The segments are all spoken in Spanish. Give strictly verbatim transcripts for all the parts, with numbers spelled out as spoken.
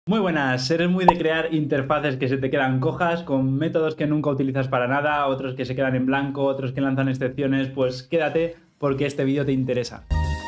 Muy buenas, ¿eres muy de crear interfaces que se te quedan cojas, con métodos que nunca utilizas para nada, otros que se quedan en blanco, otros que lanzan excepciones? Pues quédate porque este vídeo te interesa.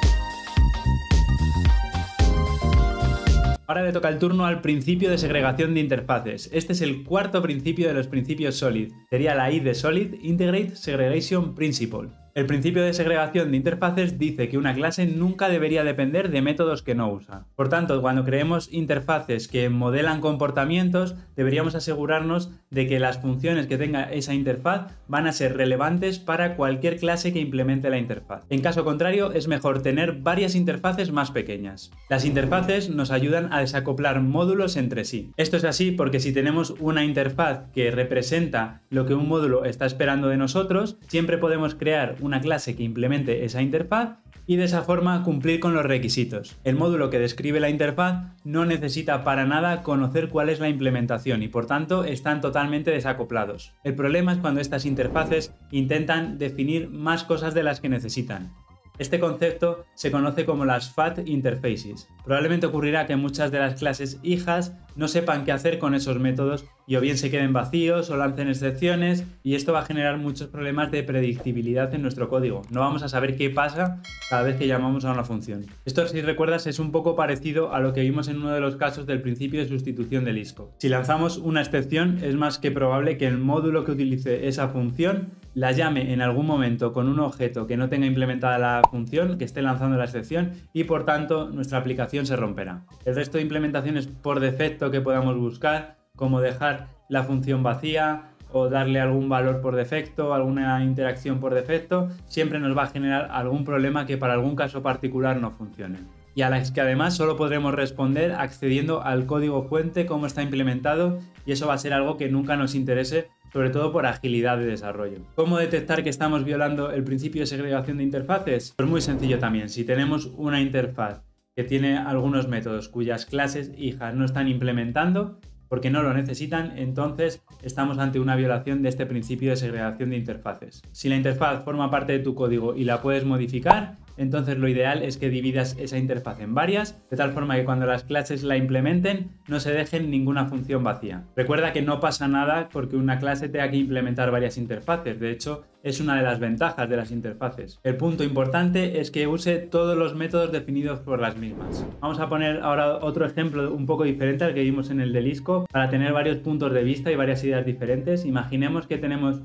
Ahora le toca el turno al principio de segregación de interfaces. Este es el cuarto principio de los principios SOLID. Sería la I de SOLID, Integrate Segregation Principle. El principio de segregación de interfaces dice que una clase nunca debería depender de métodos que no usa. Por tanto, cuando creemos interfaces que modelan comportamientos, deberíamos asegurarnos de que las funciones que tenga esa interfaz van a ser relevantes para cualquier clase que implemente la interfaz. En caso contrario, es mejor tener varias interfaces más pequeñas. Las interfaces nos ayudan a desacoplar módulos entre sí. Esto es así porque si tenemos una interfaz que representa lo que un módulo está esperando de nosotros, siempre podemos crear una clase que implemente esa interfaz y de esa forma cumplir con los requisitos. El módulo que describe la interfaz no necesita para nada conocer cuál es la implementación y por tanto están totalmente desacoplados. El problema es cuando estas interfaces intentan definir más cosas de las que necesitan. Este concepto se conoce como las Fat Interfaces. Probablemente ocurrirá que muchas de las clases hijas no sepan qué hacer con esos métodos y o bien se queden vacíos o lancen excepciones, y esto va a generar muchos problemas de predictibilidad en nuestro código. No vamos a saber qué pasa cada vez que llamamos a una función. Esto, si recuerdas, es un poco parecido a lo que vimos en uno de los casos del principio de sustitución del isco. Si lanzamos una excepción, es más que probable que el módulo que utilice esa función la llame en algún momento con un objeto que no tenga implementada la función, que esté lanzando la excepción, y por tanto nuestra aplicación se romperá. El resto de implementaciones por defecto que podamos buscar, como dejar la función vacía o darle algún valor por defecto, alguna interacción por defecto, siempre nos va a generar algún problema que para algún caso particular no funcione. Y a las que además solo podremos responder accediendo al código fuente, cómo está implementado, y eso va a ser algo que nunca nos interese, sobre todo por agilidad de desarrollo. ¿Cómo detectar que estamos violando el principio de segregación de interfaces? Pues muy sencillo también. Si tenemos una interfaz que tiene algunos métodos cuyas clases hijas no están implementando porque no lo necesitan, entonces estamos ante una violación de este principio de segregación de interfaces. Si la interfaz forma parte de tu código y la puedes modificar, entonces lo ideal es que dividas esa interfaz en varias, de tal forma que cuando las clases la implementen no se dejen ninguna función vacía. Recuerda que no pasa nada porque una clase tenga que implementar varias interfaces, de hecho es una de las ventajas de las interfaces. El punto importante es que use todos los métodos definidos por las mismas. Vamos a poner ahora otro ejemplo un poco diferente al que vimos en el del isco para tener varios puntos de vista y varias ideas diferentes. Imaginemos que tenemos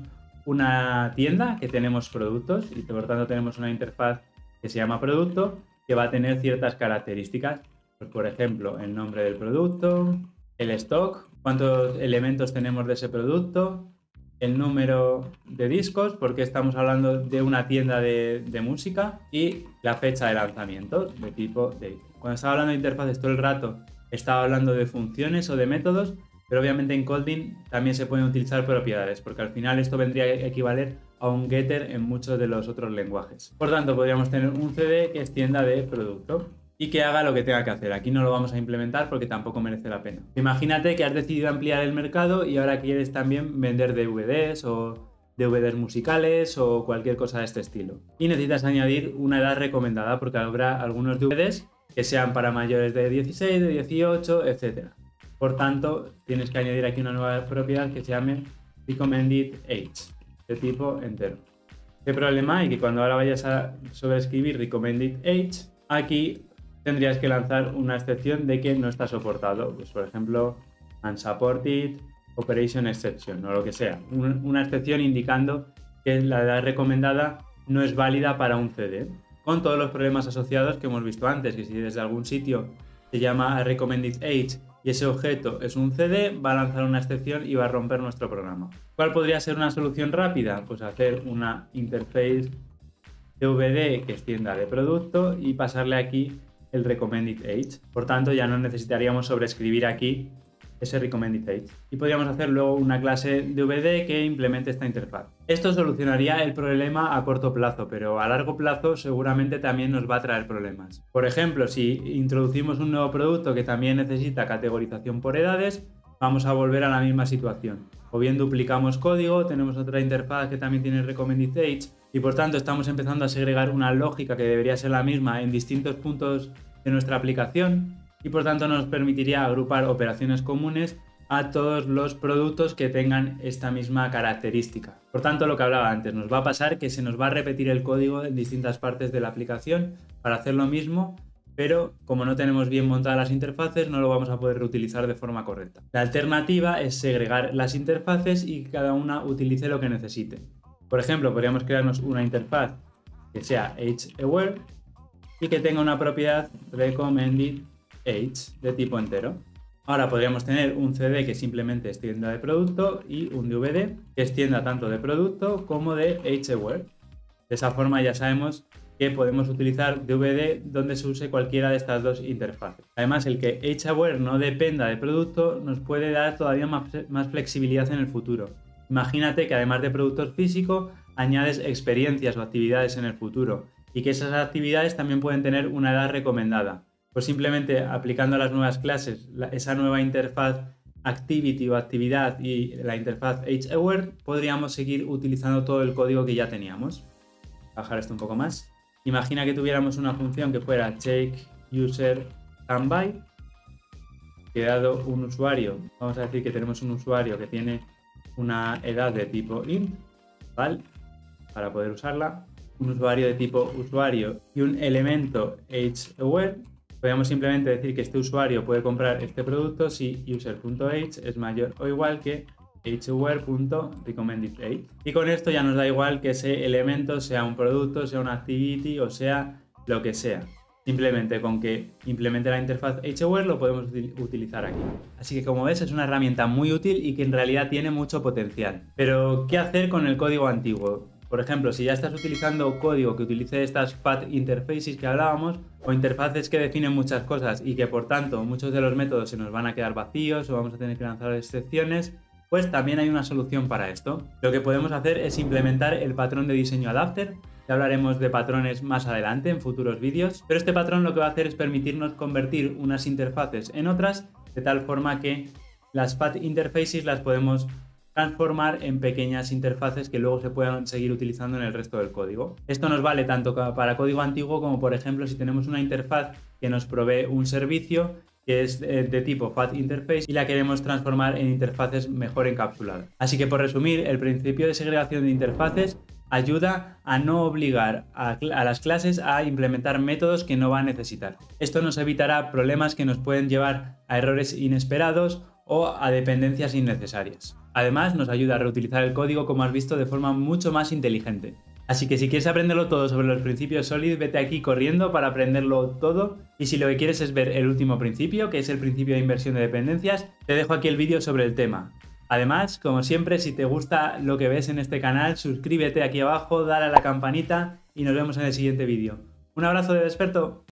una tienda, que tenemos productos y por tanto tenemos una interfaz que se llama producto, que va a tener ciertas características. Pues, por ejemplo, el nombre del producto, el stock, cuántos elementos tenemos de ese producto, el número de discos, porque estamos hablando de una tienda de, de música, y la fecha de lanzamiento de tipo date. Cuando estaba hablando de interfaces todo el rato, estaba hablando de funciones o de métodos, pero obviamente en Kotlin también se pueden utilizar propiedades, porque al final esto vendría a equivaler a un getter en muchos de los otros lenguajes. Por tanto, podríamos tener un C D que extienda de producto y que haga lo que tenga que hacer. Aquí no lo vamos a implementar porque tampoco merece la pena. Imagínate que has decidido ampliar el mercado y ahora quieres también vender D V Ds o D V Ds musicales o cualquier cosa de este estilo. Y necesitas añadir una edad recomendada porque habrá algunos D V Ds que sean para mayores de dieciséis, de dieciocho, etcétera. Por tanto, tienes que añadir aquí una nueva propiedad que se llame Recommended Age, de tipo entero. ¿Qué problema hay? Que cuando ahora vayas a sobreescribir Recommended Age, aquí tendrías que lanzar una excepción de que no está soportado. Pues, por ejemplo, Unsupported Operation Exception o lo que sea. Una excepción indicando que la edad recomendada no es válida para un C D. Con todos los problemas asociados que hemos visto antes, que si desde algún sitio se llama Recommended Age y ese objeto es un C D, va a lanzar una excepción y va a romper nuestro programa. ¿Cuál podría ser una solución rápida? Pues hacer una interface D V D que extienda de producto y pasarle aquí el Recommended Age. Por tanto, ya no necesitaríamos sobreescribir aquí ese Recommended Age. Y podríamos hacer luego una clase D V D que implemente esta interfaz. Esto solucionaría el problema a corto plazo, pero a largo plazo seguramente también nos va a traer problemas. Por ejemplo, si introducimos un nuevo producto que también necesita categorización por edades, vamos a volver a la misma situación. O bien duplicamos código, tenemos otra interfaz que también tiene Recommended Age y por tanto estamos empezando a segregar una lógica que debería ser la misma en distintos puntos de nuestra aplicación. y por tanto nos permitiría agrupar operaciones comunes a todos los productos que tengan esta misma característica. Por tanto, lo que hablaba antes, nos va a pasar que se nos va a repetir el código en distintas partes de la aplicación para hacer lo mismo, pero como no tenemos bien montadas las interfaces, no lo vamos a poder reutilizar de forma correcta. La alternativa es segregar las interfaces y que cada una utilice lo que necesite. Por ejemplo, podríamos crearnos una interfaz que sea age-aware y que tenga una propiedad recommended age de tipo entero. Ahora podríamos tener un C D que simplemente extienda de producto y un D V D que extienda tanto de producto como de age-aware. De esa forma ya sabemos que podemos utilizar D V D donde se use cualquiera de estas dos interfaces. Además, el que age-aware no dependa de producto nos puede dar todavía más, más flexibilidad en el futuro. Imagínate que además de productos físicos añades experiencias o actividades en el futuro y que esas actividades también pueden tener una edad recomendada. Pues simplemente aplicando a las nuevas clases la, esa nueva interfaz activity o actividad y la interfaz age-aware, podríamos seguir utilizando todo el código que ya teníamos. Bajar esto un poco más. Imagina que tuviéramos una función que fuera check user standby, que dado un usuario, vamos a decir que tenemos un usuario que tiene una edad de tipo int, ¿vale? Para poder usarla, un usuario de tipo usuario y un elemento age-aware. Podríamos simplemente decir que este usuario puede comprar este producto si user.age es mayor o igual que age-aware.recommended-age. Y con esto ya nos da igual que ese elemento sea un producto, sea una activity o sea lo que sea. Simplemente con que implemente la interfaz age-aware lo podemos utilizar aquí. Así que como ves es una herramienta muy útil y que en realidad tiene mucho potencial. Pero ¿qué hacer con el código antiguo? Por ejemplo, si ya estás utilizando código que utilice estas path interfaces que hablábamos o interfaces que definen muchas cosas y que por tanto muchos de los métodos se nos van a quedar vacíos o vamos a tener que lanzar excepciones, pues también hay una solución para esto. Lo que podemos hacer es implementar el patrón de diseño adapter. Ya hablaremos de patrones más adelante en futuros vídeos, pero este patrón lo que va a hacer es permitirnos convertir unas interfaces en otras de tal forma que las path interfaces las podemos transformar en pequeñas interfaces que luego se puedan seguir utilizando en el resto del código. Esto nos vale tanto para código antiguo como, por ejemplo, si tenemos una interfaz que nos provee un servicio que es de tipo path interface y la queremos transformar en interfaces mejor encapsuladas. Así que, por resumir, el principio de segregación de interfaces ayuda a no obligar a, a las clases a implementar métodos que no van a necesitar. Esto nos evitará problemas que nos pueden llevar a errores inesperados o a dependencias innecesarias. Además, nos ayuda a reutilizar el código, como has visto, de forma mucho más inteligente. Así que si quieres aprenderlo todo sobre los principios Solid, vete aquí corriendo para aprenderlo todo. Y si lo que quieres es ver el último principio, que es el principio de inversión de dependencias, te dejo aquí el vídeo sobre el tema. Además, como siempre, si te gusta lo que ves en este canal, suscríbete aquí abajo, dale a la campanita y nos vemos en el siguiente vídeo. Un abrazo de Desperto.